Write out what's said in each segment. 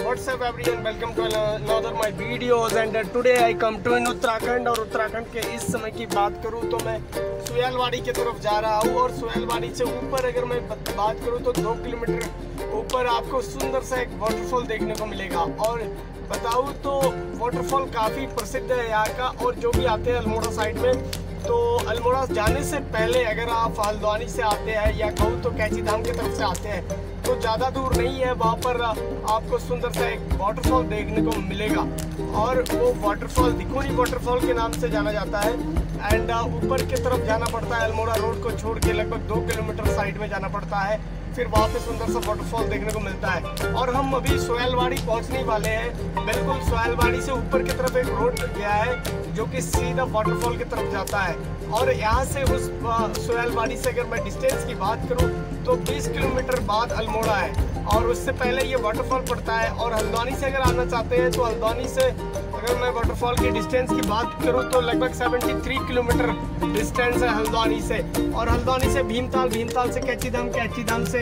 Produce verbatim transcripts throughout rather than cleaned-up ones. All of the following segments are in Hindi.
What's up everyone, welcome to another my videos and today I come to in Uttarakhand. और उत्तराखंड के इस समय की बात करूं तो मैं सुहेलवाड़ी की तरफ जा रहा हूं और सुहेलवाड़ी से ऊपर अगर मैं बात करूं तो दो किलोमीटर ऊपर आपको सुंदर सा एक वाटरफॉल देखने को मिलेगा। और बताऊं तो वाटरफॉल काफ़ी प्रसिद्ध है यहाँ का। और जो भी आते हैं अल्मोड़ा साइड में, तो अल्मोड़ा जाने से पहले अगर आप हल्द्वानी से आते हैं या कहूँ तो कैची धाम की तरफ से आते हैं तो ज़्यादा दूर नहीं है, वहाँ पर आपको सुंदर सा एक वाटरफॉल देखने को मिलेगा। और वो वाटरफॉल दिकोनी वाटरफॉल के नाम से जाना जाता है। एंड ऊपर की तरफ जाना पड़ता है, अल्मोड़ा रोड को छोड़ के लगभग दो किलोमीटर साइड में जाना पड़ता है, फिर वहाँ पे सुंदर सा वाटरफॉल देखने को मिलता है। और हम अभी सुहेलवाड़ी पहुँचने वाले हैं। बिल्कुल सुहेलवाड़ी से ऊपर की तरफ एक रोड गया है जो कि सीधा वाटरफॉल की तरफ जाता है। और यहाँ से उस सुहेलवाड़ी से अगर मैं डिस्टेंस की बात करूँ तो बीस किलोमीटर बाद अल्मोड़ा है और उससे पहले ये वाटरफॉल पड़ता है। और हल्द्वानी से अगर आना चाहते हैं तो हल्द्वानी से अगर मैं वाटरफॉल की डिस्टेंस की बात करूं तो लगभग तिहत्तर किलोमीटर डिस्टेंस है हल्द्वानी से। और हल्द्वानी से भीमताल, भीमताल से कैची धाम, कैची धाम से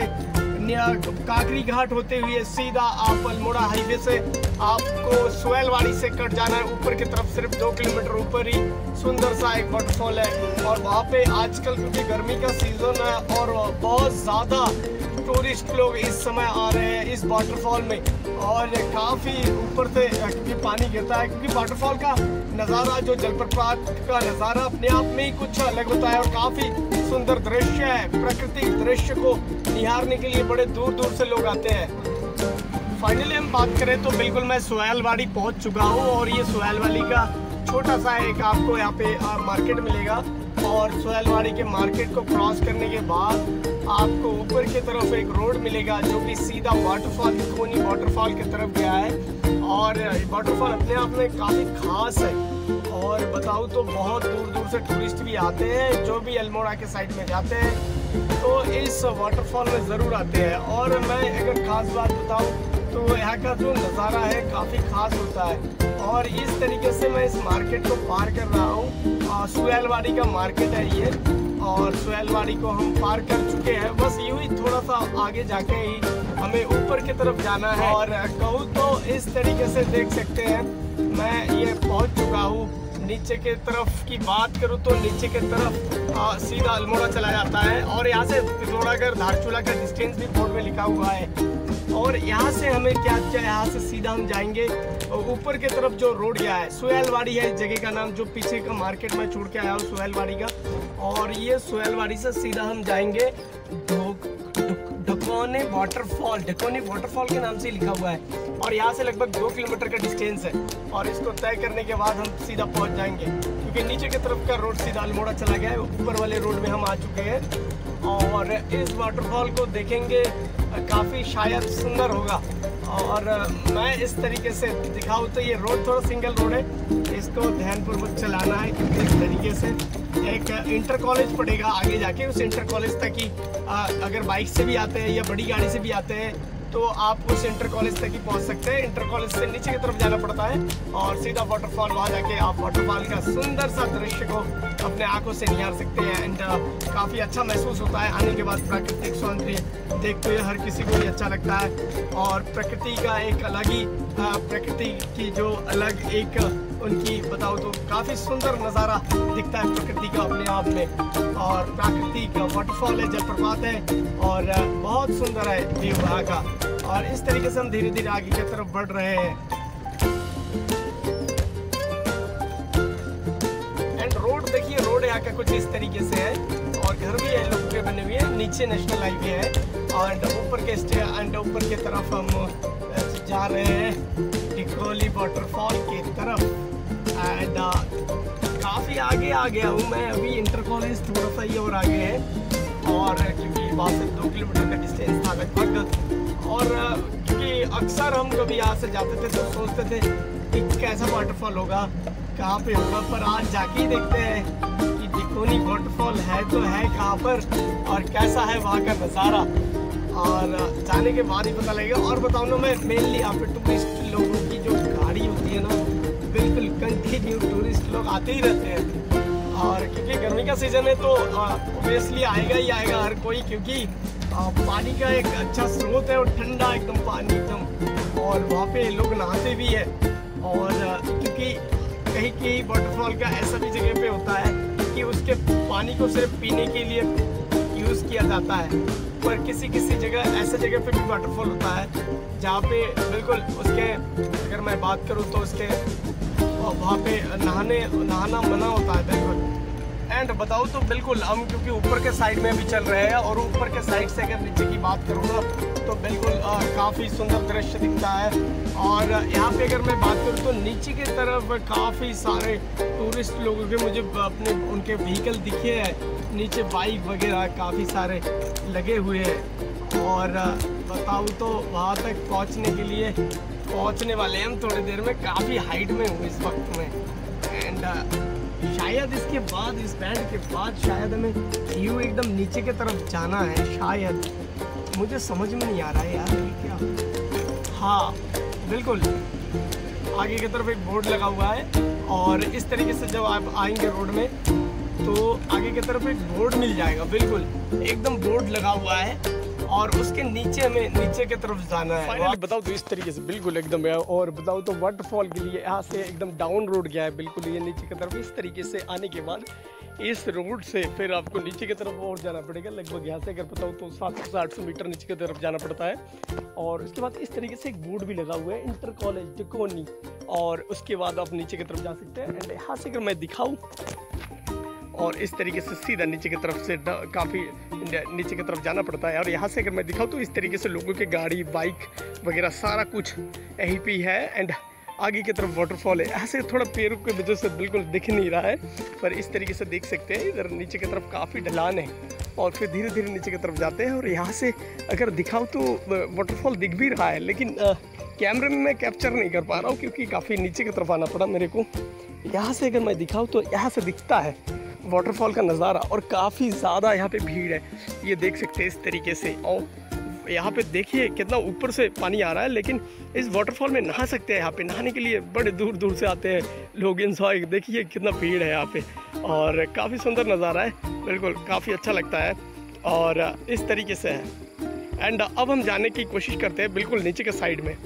काकरी घाट होते हुए सीधा आप अल्मोड़ा हाईवे से आपको सुहेलवाड़ी से कट जाना है ऊपर की तरफ। सिर्फ दो किलोमीटर ऊपर ही सुंदर सा एक वाटरफॉल है। और वहाँ पे आजकल क्योंकि गर्मी का सीजन है और बहुत ज़्यादा टूरिस्ट लोग इस समय आ रहे हैं इस वाटरफॉल में। और काफ़ी ऊपर से क्योंकि पानी गिरता है, क्योंकि वाटरफॉल का नज़ारा, जो जलप्रपात का नज़ारा अपने आप में ही कुछ अलग होता है और काफ़ी सुंदर दृश्य है। प्राकृतिक दृश्य को निहारने के लिए बड़े दूर दूर से लोग आते हैं। फाइनली हम बात करें तो बिल्कुल मैं सुहेलवाड़ी पहुंच चुका हूं और ये सुहेलवाड़ी का छोटा सा एक आपको यहाँ पे मार्केट मिलेगा। और सुहेलवाड़ी के मार्केट को क्रॉस करने के बाद आपको ऊपर की तरफ एक रोड मिलेगा जो कि सीधा वाटरफॉल, दिकोनी वाटरफॉल की तरफ गया है। और वाटरफॉल अपने आप में काफ़ी खास है और बताऊँ तो बहुत दूर दूर से टूरिस्ट भी आते हैं जो भी अल्मोड़ा के साइड में जाते हैं तो इस वाटरफॉल में ज़रूर आते हैं। और मैं अगर ख़ास बात बताऊँ तो यहाँ का जो नज़ारा है काफ़ी ख़ास होता है। और इस तरीके से मैं इस मार्केट को पार कर रहा हूँ। सुहेलवाड़ी का मार्केट है ये और सुहेलवाड़ी को हम पार कर चुके हैं। बस यूँ ही थोड़ा सा आगे जाके ही हमें ऊपर की तरफ जाना है। और कहूँ तो इस तरीके से देख सकते हैं मैं ये पहुँच चुका हूँ। नीचे के तरफ की बात करूँ तो नीचे की तरफ आ, सीधा अल्मोड़ा चला जाता है। और यहाँ से पिथौरागढ़ धारचूला का डिस्टेंस भी बोर्ड में लिखा हुआ है। और यहाँ से हमें क्या क्या यहाँ से सीधा हम जाएंगे ऊपर की तरफ जो रोड गया है, सुहेलवाड़ी है इस जगह का नाम, जो पीछे का मार्केट में छोड़ के आया हूँ सुहेलवाड़ी का। और ये सुहेलवाड़ी से सीधा हम जाएंगे दिकोनी वाटरफॉल, दिकोनी वाटरफॉल के नाम से लिखा हुआ है। और यहाँ से लगभग दो किलोमीटर का डिस्टेंस है और इसको तय करने के बाद हम सीधा पहुँच जाएंगे क्योंकि नीचे की तरफ का रोड सीधा अल्मोड़ा चला गया है। ऊपर वाले रोड में हम आ चुके हैं और इस वाटरफॉल को देखेंगे, काफ़ी शायद सुंदर होगा। और मैं इस तरीके से दिखाऊँ तो ये रोड थोड़ा सिंगल रोड है, इसको ध्यानपूर्वक चलाना है क्योंकि इस तरीके से एक इंटर कॉलेज पड़ेगा आगे जाके। उस इंटर कॉलेज तक ही अगर बाइक से भी आते हैं या बड़ी गाड़ी से भी आते हैं तो आप उस इंटर कॉलेज तक ही पहुंच सकते हैं। इंटर कॉलेज से नीचे की तरफ जाना पड़ता है और सीधा वाटरफॉल, वहाँ जाके आप वाटरफॉल का सुंदर सा दृश्य को अपने आंखों से निहार सकते हैं। एंड काफ़ी अच्छा महसूस होता है आने के बाद। प्राकृतिक सौंदर्य देखते हुए हर किसी को ही अच्छा लगता है और प्रकृति का एक अलग ही प्रकृति की जो अलग एक उनकी बताओ तो काफ़ी सुंदर नज़ारा दिखता है प्रकृति का अपने आप में। और प्राकृतिक वाटरफॉल है, जलप्रपात है और बहुत सुंदर है व्यू वहाँ का। और इस तरीके से हम धीरे धीरे आगे की तरफ बढ़ रहे हैं। एंड रोड देखिए, रोड यहाँ का कुछ इस तरीके से है और घर भी है लोगों के बने हुए हैं। नीचे नेशनल हाईवे है और ऊपर के एंड ऊपर की तरफ हम जा रहे हैं दिकोनी वाटरफॉल की तरफ। एंड काफ़ी आगे आ गया हूँ मैं अभी। इंटर कॉलेज थोड़ा सा ये और आगे है और क्योंकि वहाँ से दो किलोमीटर का डिस्टेंस था लगभग। और क्योंकि अक्सर हम कभी यहाँ से जाते थे तो सोचते थे कि कैसा वाटरफॉल होगा, कहाँ पे होगा, पर आज जाके ही देखते हैं कि दिकोनी वाटरफॉल है तो है कहाँ पर और कैसा है वहाँ का नज़ारा। और जाने के बाद ही पता लगेगा। और बताऊँ ना, मैं मेनली यहाँ पे टूरिस्ट लोगों की जो गाड़ी होती है ना, बिल्कुल कंटिन्यू टूरिस्ट लोग आते ही रहते हैं। और क्योंकि गर्मी का सीज़न है तो ऑब्वियसली आएगा ही आएगा हर कोई, क्योंकि पानी का एक अच्छा स्रोत है और ठंडा एकदम पानी एकदम। और वहाँ पे लोग नहाते भी है। और क्योंकि कहीं कहीं वाटरफॉल का ऐसा भी जगह पे होता है कि उसके पानी को सिर्फ पीने के लिए यूज़ किया जाता है, पर किसी किसी जगह ऐसे जगह पे भी वाटरफॉल होता है जहाँ पे बिल्कुल उसके, अगर मैं बात करूँ तो उसके वहाँ पे नहाने नहाना मना होता है बिल्कुल। एंड बताओ तो बिल्कुल हम क्योंकि ऊपर के साइड में भी चल रहे हैं, और ऊपर के साइड से अगर नीचे की बात करूँ ना तो बिल्कुल काफ़ी सुंदर दृश्य दिखता है। और यहाँ पे अगर मैं बात करूँ तो नीचे की तरफ काफ़ी सारे टूरिस्ट लोगों के मुझे अपने उनके व्हीकल दिखे हैं, नीचे बाइक वगैरह काफ़ी सारे लगे हुए हैं। और बताऊँ तो वहाँ तक पहुँचने के लिए पहुँचने वाले हम थोड़ी देर में, काफ़ी हाइट में हूँ इस वक्त में। एंड शायद इसके बाद, इस बैंड के बाद शायद हमें व्यू एकदम नीचे की तरफ जाना है शायद, मुझे समझ में नहीं आ रहा है यार ये क्या। हाँ बिल्कुल, आगे की तरफ एक बोर्ड लगा हुआ है, और इस तरीके से जब आप आएंगे रोड में तो आगे की तरफ एक बोर्ड मिल जाएगा, बिल्कुल एकदम बोर्ड लगा हुआ है, और उसके नीचे हमें नीचे की तरफ जाना है। फाइनली बताओ तो इस तरीके से बिल्कुल एकदम है। और बताओ तो वाटरफॉल के लिए यहाँ से एकदम डाउन रोड गया है बिल्कुल, ये नीचे की तरफ इस तरीके से आने के बाद इस रोड से फिर आपको नीचे की तरफ और जाना पड़ेगा, लगभग यहाँ से अगर बताओ तो सात सौ आठ सौ मीटर नीचे की तरफ जाना पड़ता है। और उसके बाद इस तरीके से एक बोर्ड भी लगा हुआ है, इंटर कॉलेज डिकोनी, और उसके बाद आप नीचे की तरफ जा सकते हैं। एंड यहाँ से अगर मैं दिखाऊँ, और इस तरीके से सीधा नीचे की तरफ से काफ़ी नीचे की तरफ जाना पड़ता है। और यहाँ से अगर मैं दिखाऊँ तो इस तरीके से लोगों के गाड़ी बाइक वगैरह सारा कुछ यहीं पे है। एंड आगे की तरफ वाटरफॉल है, यहाँ से थोड़ा पेड़ की वजह से बिल्कुल दिख नहीं रहा है, पर इस तरीके से देख सकते हैं इधर नीचे की तरफ काफ़ी ढलान है, और फिर धीरे धीरे नीचे की तरफ जाते हैं। और यहाँ से अगर दिखाऊँ तो वाटरफॉल दिख भी रहा है, लेकिन कैमरे में मैं कैप्चर नहीं कर पा रहा हूँ क्योंकि काफ़ी नीचे की तरफ आना पड़ा मेरे को। यहाँ से अगर मैं दिखाऊँ तो यहाँ से दिखता है वाटरफॉल का नज़ारा, और काफ़ी ज़्यादा यहाँ पे भीड़ है, ये देख सकते हैं इस तरीके से। और यहाँ पे देखिए कितना ऊपर से पानी आ रहा है, लेकिन इस वाटरफॉल में नहा सकते हैं। यहाँ पे नहाने के लिए बड़े दूर दूर से आते हैं लोग, इंजॉय देखिए कितना भीड़ है यहाँ पे, और काफ़ी सुंदर नज़ारा है, बिल्कुल काफ़ी अच्छा लगता है, और इस तरीके से है। एंड अब हम जाने की कोशिश करते हैं बिल्कुल नीचे के साइड में।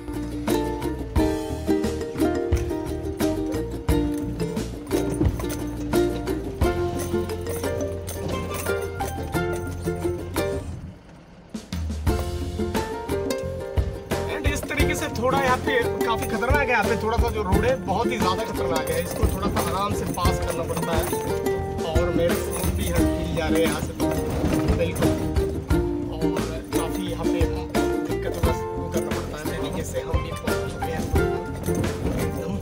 थोड़ा यहाँ पे काफ़ी खतरनाक है, यहाँ पे थोड़ा सा जो रोड है बहुत ही ज़्यादा खतरनाक है, इसको थोड़ा सा आराम से पास करना पड़ता है। और मेरे फोन भी हट हिल जा रहे हैं यहाँ से तो बिल्कुल, और काफ़ी यहाँ पे दिक्कत बस करना पड़ता है। तरीके से हम भी पहुँच चुके हैं एकदम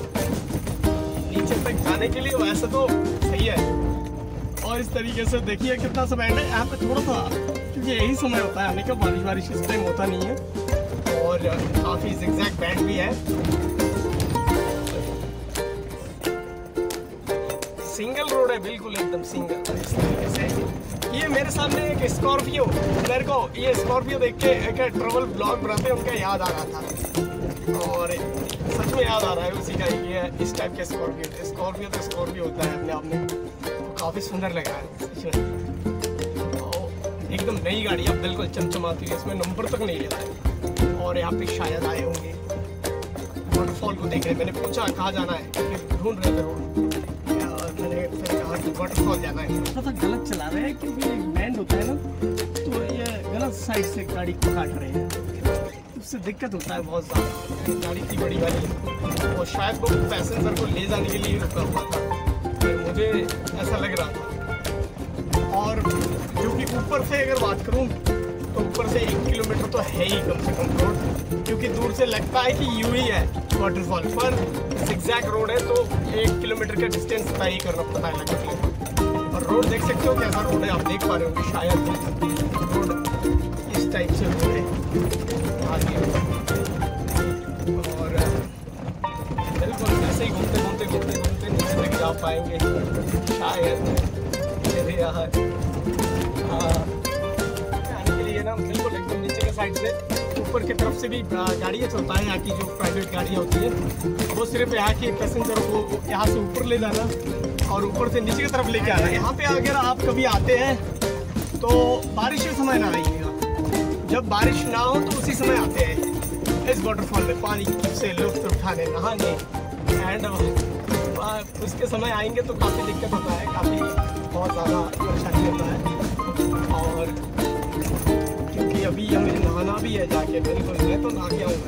नीचे तक जाने के लिए, वैसे तो सही है। और इस तरीके से देखिए कितना सा बैंड है यहाँ पे, थोड़ा सा क्योंकि यही समय होता है आने का, बारिश बारिश इस टाइम होता नहीं है, और काफ़ी जिगजैग बैंड भी है। सिंगल रोड है बिल्कुल एकदम सिंगल इस तरीके से। ये मेरे सामने एक स्कॉर्पियो, मेरे को ये स्कॉर्पियो देख के एक ट्रैवल ब्लॉग बनाते उनका याद आ रहा था, और सच में याद आ रहा है उसी का। ये इस टाइप के स्कॉर्पियो स्कॉर्पियो तो स्कॉर्पियो होता है अपने आप में, तो काफ़ी सुंदर लगा है, एकदम नई गाड़ी अब बिल्कुल चमचमाती है, इसमें नंबर तक नहीं लेता है। और यहाँ पे शायद आए होंगे वाटरफॉल को देख रहे, मैंने पूछा कहाँ जाना है, ढूंढ रहे थे रोड, मैंने फिर कहा कि वाटरफॉल जाना है। थोड़ा सा गलत चला रहे हैं क्योंकि एक बैंड होता है ना, तो ये गलत साइड से गाड़ी को काट रहे हैं, उससे दिक्कत होता है बहुत ज़्यादा। गाड़ी थी बड़ी वाली, और शायद वो पैसेंजर को ले जाने के लिए रुका हुआ था, तो मुझे ऐसा लग रहा था। और जो कि ऊपर से अगर बात करूँ तो ऊपर से एक किलोमीटर तो है ही कम से कम रोड, क्योंकि दूर से लगता है कि यूं ही है वाटरफॉल, पर जिगजैग रोड है तो एक किलोमीटर का डिस्टेंस तय करना पड़ता है लगभग। और रोड देख सकते हो कैसा रोड है, आप देख पा रहे होंगे शायद रोड इस टाइप से रोड है आगे, और बिल्कुल ऐसे ही घूमते घूमते घूमते घूमते नीचे तक जा पाएंगे शायद। मेरे यहाँ हाँ ना बिल्कुल एकदम नीचे के साइड से ऊपर की तरफ से भी गाड़ियाँ चलता है, यहाँ की जो प्राइवेट गाड़ियाँ होती हैं वो सिर्फ यहाँ के पैसेंजर को यहाँ से ऊपर ले जाना और ऊपर से नीचे की तरफ लेके आना। यहाँ पे अगर आप कभी आते हैं तो बारिश के समय ना आइएगा, जब बारिश ना हो तो उसी समय आते हैं, इस वाटरफॉल में पानी से लुत्फ उठाने, नहाने एंड उसके समय आएंगे तो काफ़ी दिक्कत होता है, काफ़ी बहुत ज़्यादा परेशानी होता है। और क्योंकि अभी हमें नहाना भी है जाके, बिल्कुल मैं तो नहा गया हूँ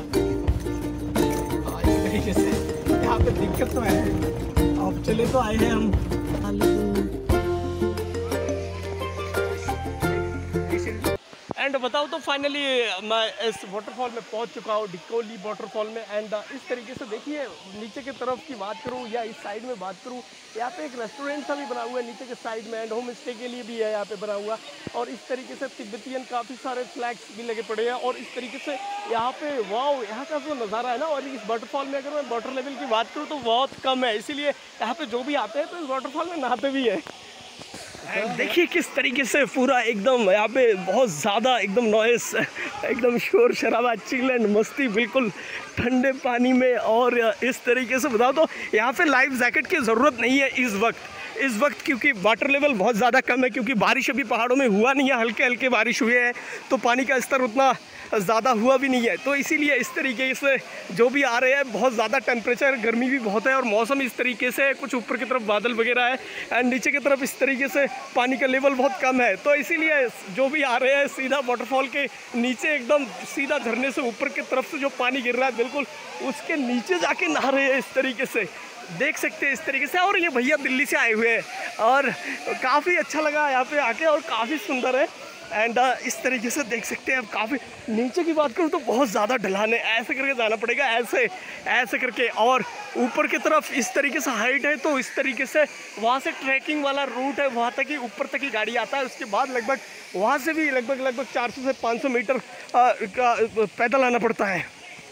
इस तरीके से। यहाँ पे दिक्कत तो है, अब चले तो आए हैं हम। एंड बताओ तो फाइनली मैं इस वाटरफॉल में पहुंच चुका हूँ, डिकोली वाटरफॉल में। एंड इस तरीके से देखिए, नीचे की तरफ की बात करूँ या इस साइड में बात करूँ, यहाँ पे एक रेस्टोरेंट सा भी बना हुआ है नीचे के साइड में, एंड होम स्टे के लिए भी है यहाँ पे बना हुआ। और इस तरीके से तिब्बतियन काफ़ी सारे फ्लैग्स भी लगे पड़े हैं। और इस तरीके से यहाँ पे वाओ, यहाँ का जो नज़ारा है ना, और इस वाटरफॉल में अगर मैं वाटर लेवल की बात करूँ तो बहुत कम है, इसीलिए यहाँ पे जो भी आते हैं तो इस वाटरफॉल में नहाते भी है। देखिए किस तरीके से पूरा एकदम यहाँ पे बहुत ज़्यादा एकदम नॉइस, एकदम शोर शराबा, चिल एंड मस्ती बिल्कुल ठंडे पानी में। और इस तरीके से बताओ तो यहाँ पे लाइफ जैकेट की ज़रूरत नहीं है इस वक्त इस वक्त क्योंकि वाटर लेवल बहुत ज़्यादा कम है, क्योंकि बारिश अभी पहाड़ों में हुआ नहीं है, हल्के हल्के बारिश हुए हैं तो पानी का स्तर उतना ज़्यादा हुआ भी नहीं है। तो इसीलिए इस तरीके से जो भी आ रहे हैं, बहुत ज़्यादा टेम्परेचर, गर्मी भी बहुत है और मौसम इस तरीके से, कुछ ऊपर की तरफ बादल वगैरह है एंड नीचे की तरफ इस तरीके से पानी का लेवल बहुत कम है। तो इसीलिए जो भी आ रहे हैं सीधा वाटरफॉल के नीचे, एकदम सीधा झरने से ऊपर की तरफ से जो पानी गिर रहा है बिल्कुल उसके नीचे जाके नहा रहे हैं इस तरीके से, देख सकते हैं इस तरीके से। और ये भैया दिल्ली से आए हुए हैं और काफ़ी अच्छा लगा यहाँ पे आके और काफ़ी सुंदर है। एंड uh, इस तरीके से देख सकते हैं। अब काफ़ी नीचे की बात करूँ तो बहुत ज़्यादा ढलान है, ऐसे करके जाना पड़ेगा, ऐसे ऐसे करके। और ऊपर की तरफ इस तरीके से हाइट है तो इस तरीके से वहाँ से ट्रैकिंग वाला रूट है, वहाँ तक ही ऊपर तक ही गाड़ी आता है। उसके बाद लगभग वहाँ से भी लगभग लगभग चार सौ से पाँच सौ मीटर आ, का पैदल आना पड़ता है।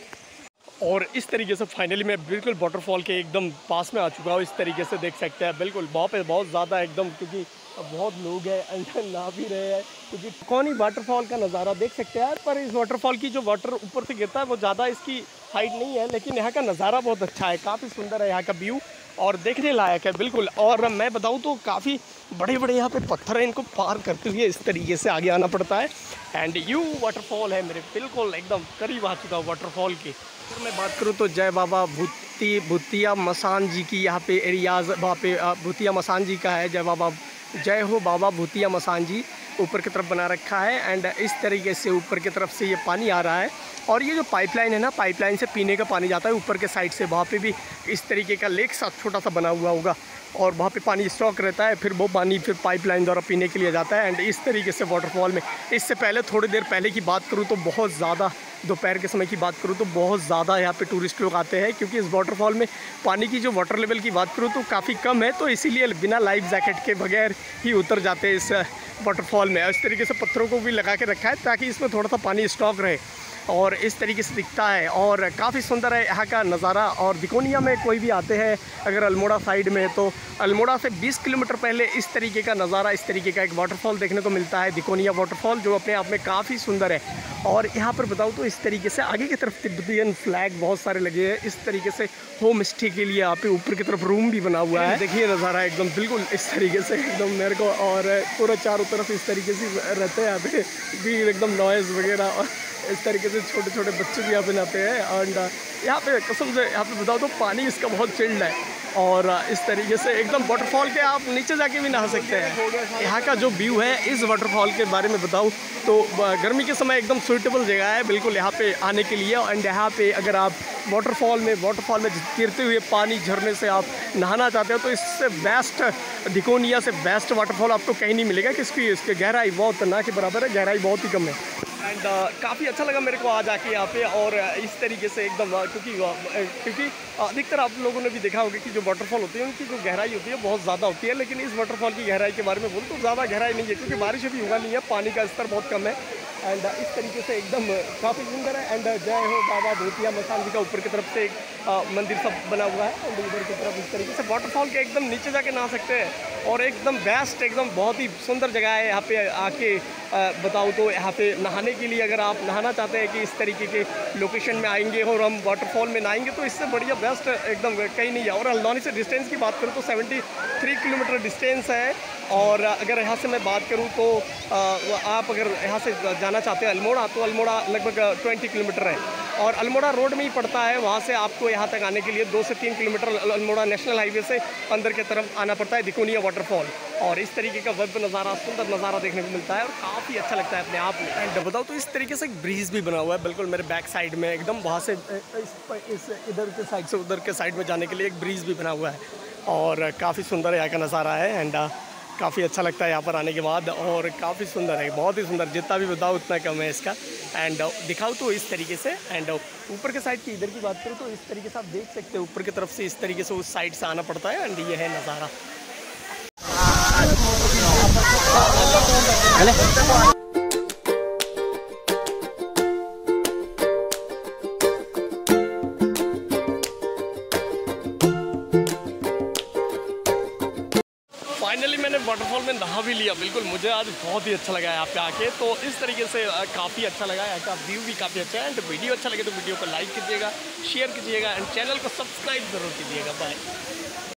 और इस तरीके से फाइनली मैं बिल्कुल वाटरफॉल के एकदम पास में आ चुका हूँ। इस तरीके से देख सकते हैं बिल्कुल वहाँ पे बहुत ज़्यादा एकदम, क्योंकि बहुत लोग हैं अंदर नहा भी रहे हैं, क्योंकि कौन ही वाटरफॉल का नज़ारा देख सकते हैं। पर इस वाटरफॉल की जो वाटर ऊपर से गिरता है वो ज़्यादा इसकी हाइट नहीं है, लेकिन यहाँ का नज़ारा बहुत अच्छा है, काफ़ी सुंदर है यहाँ का व्यू और देखने लायक है बिल्कुल। और मैं बताऊँ तो काफ़ी बड़े बड़े यहाँ पे पत्थर हैं, इनको पार करते हुए इस तरीके से आगे आना पड़ता है। एंड यू वाटरफॉल है मेरे बिल्कुल एकदम करीब आ चुका हूँ वाटरफॉल के। अगर मैं बात करूँ तो जय बाबा भूती भूतिया मसान जी की यहाँ पे एरियाज़, वहाँ पे भूतिया मसान जी का है, जय बाबा जय हो बाबा भूतिया मसान जी ऊपर की तरफ बना रखा है। एंड इस तरीके से ऊपर की तरफ से ये पानी आ रहा है और ये जो पाइपलाइन है ना, पाइपलाइन से पीने का पानी जाता है ऊपर के साइड से। वहाँ पे भी इस तरीके का लेक सा छोटा सा बना हुआ होगा और वहाँ पे पानी स्टॉक रहता है, फिर वो पानी फिर पाइपलाइन द्वारा पीने के लिए जाता है। एंड इस तरीके से वाटरफॉल में, इससे पहले थोड़ी देर पहले की बात करूँ तो बहुत ज़्यादा, दोपहर के समय की बात करूँ तो बहुत ज़्यादा यहाँ पे टूरिस्ट लोग आते हैं, क्योंकि इस वाटरफॉल में पानी की जो वाटर लेवल की बात करूँ तो काफ़ी कम है, तो इसीलिए बिना लाइफ जैकेट के बगैर ही उतर जाते हैं इस वाटरफॉल में। इस तरीके से पत्थरों को भी लगा के रखा है ताकि इसमें थोड़ा सा पानी स्टॉक रहे और इस तरीके से दिखता है और काफ़ी सुंदर है यहाँ का नज़ारा। और दिकोनिया में कोई भी आते हैं अगर अल्मोड़ा साइड में, तो अल्मोड़ा से बीस किलोमीटर पहले इस तरीके का नज़ारा, इस तरीके का एक वाटरफॉल देखने को मिलता है, दिकोनिया वाटरफॉल, जो अपने आप में काफ़ी सुंदर है। और यहाँ पर बताऊँ तो इस तरीके से आगे की तरफ तिब्बतियन फ्लैग बहुत सारे लगे हैं, इस तरीके से होम स्टे के लिए यहाँ पे ऊपर की तरफ रूम भी बना हुआ है। देखिए नज़ारा एकदम बिल्कुल इस तरीके से एकदम मेरे को, और पूरा चारों तरफ इस तरीके से रहते हैं यहाँ पे भी एकदम नॉइज़ वगैरह, और इस तरीके से छोटे छोटे बच्चे भी यहाँ पे नहाते हैं। एंड यहाँ पे कसम से यहाँ पे बताओ तो पानी इसका बहुत चिल्ड है और इस तरीके से एकदम वाटरफॉल के आप नीचे जाके भी नहा सकते हैं। यहाँ का जो व्यू है इस वाटरफॉल के बारे में बताऊँ तो गर्मी के समय एकदम सूटेबल जगह है बिल्कुल यहाँ पे आने के लिए। एंड यहाँ पे अगर आप वाटरफॉल में वाटरफॉल में गिरते हुए पानी झरने से आप नहाना चाहते हो तो इससे बेस्ट, दिकोनिया से बेस्ट वाटरफॉल आपको कहीं नहीं मिलेगा, क्योंकि इसकी गहराई बहुत ना के बराबर है, गहराई बहुत ही कम है। एंड uh, काफ़ी अच्छा लगा मेरे को आज आके यहाँ पे। और इस तरीके से एकदम क्योंकि क्योंकि अधिकतर आप लोगों ने भी देखा होगा कि जो वाटरफॉल होती है उनकी जो गहराई होती है बहुत ज़्यादा होती है, लेकिन इस वाटरफॉल की गहराई के बारे में बोलूँ तो ज़्यादा गहराई नहीं है, क्योंकि बारिश अभी हुआ नहीं है, पानी का स्तर बहुत कम है। एंड इस तरीके से एकदम काफ़ी सुंदर है। एंड जय हो बाबा भूतिया मसान जी का ऊपर की तरफ से एक आ, मंदिर सब बना हुआ है। एंड उधर की तरफ इस तरीके से वाटरफॉल के एकदम नीचे जाके नहा सकते हैं और एकदम बेस्ट, एकदम बहुत ही सुंदर जगह है। यहाँ पे आके बताऊँ तो यहाँ पे नहाने के लिए अगर आप नहाना चाहते हैं कि इस तरीके के लोकेशन में आएंगे और हम वाटरफॉल में नहाएंगे तो इससे बढ़िया बेस्ट एकदम कहीं नहीं है। और हल्द्वानी से डिस्टेंस की बात करूँ तो सेवेंटी थ्री किलोमीटर डिस्टेंस है। और अगर यहाँ से मैं बात करूँ तो आ, आप अगर यहाँ से जाना चाहते हैं अल्मोड़ा तो अल्मोड़ा लगभग ट्वेंटी किलोमीटर है। और अल्मोड़ा रोड में ही पड़ता है। वहाँ से आपको यहाँ तक आने के लिए दो से तीन किलोमीटर अल्मोड़ा नेशनल हाईवे से अंदर की तरफ आना पड़ता है, दिकोनिया वाटरफॉल। और इस तरीके का वेब नज़ारा, सुंदर नज़ारा देखने को मिलता है और काफ़ी अच्छा लगता है अपने आप में। एंड बताओ तो इस तरीके से एक ब्रिज भी बना हुआ है बिल्कुल मेरे बैक साइड में, एकदम वहाँ से इस, इस इधर के साइड से उधर के साइड में जाने के लिए एक ब्रिज भी बना हुआ है और काफ़ी सुंदर यहाँ का नज़ारा है। एंड काफ़ी अच्छा लगता है यहाँ पर आने के बाद और काफ़ी सुंदर है, बहुत ही सुंदर, जितना भी बताओ उतना कम है इसका। एंड दिखाओ तो इस तरीके से। एंड ऊपर के साइड की इधर की बात करूँ तो इस तरीके से आप देख सकते हो, ऊपर की तरफ से इस तरीके से उस साइड से आना पड़ता है। एंड ये है नज़ारा। फाइनली मैंने वाटरफॉल में नहा भी लिया। बिल्कुल मुझे आज बहुत ही अच्छा लगा यहाँ पे आके, तो इस तरीके से काफ़ी अच्छा लगा। यहाँ का व्यू भी काफ़ी अच्छा है। एंड वीडियो अच्छा लगे तो वीडियो को लाइक कीजिएगा, शेयर कीजिएगा एंड चैनल को सब्सक्राइब जरूर कीजिएगा। बाय।